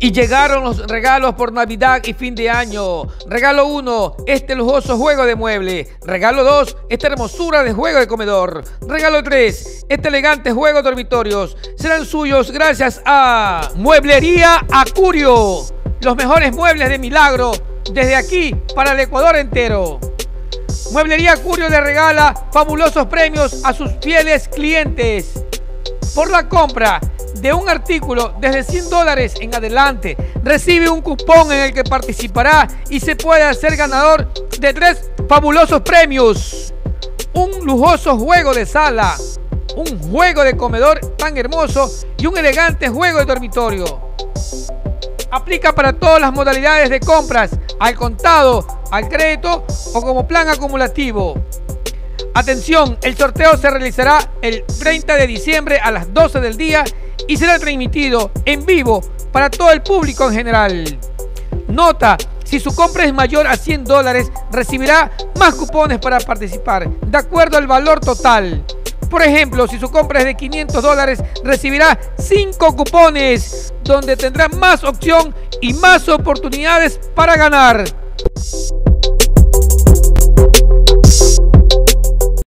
Y llegaron los regalos por Navidad y fin de año. Regalo 1, este lujoso juego de mueble. Regalo 2, esta hermosura de juego de comedor. Regalo 3, este elegante juego de dormitorios. Serán suyos gracias a Mueblería Acurio. Los mejores muebles de milagro desde aquí para el Ecuador entero. Mueblería Acurio le regala fabulosos premios a sus fieles clientes. Por la compra de un artículo desde $100 en adelante, recibe un cupón en el que participará y se puede hacer ganador de 3 fabulosos premios. Un lujoso juego de sala, un juego de comedor tan hermoso y un elegante juego de dormitorio. Aplica para todas las modalidades de compras, al contado, al crédito o como plan acumulativo. Atención, el sorteo se realizará el 30 de diciembre a las 12 del día y será transmitido en vivo para todo el público en general. Nota, si su compra es mayor a $100, recibirá más cupones para participar, de acuerdo al valor total. Por ejemplo, si su compra es de $500, recibirá 5 cupones, donde tendrá más opción y más oportunidades para ganar.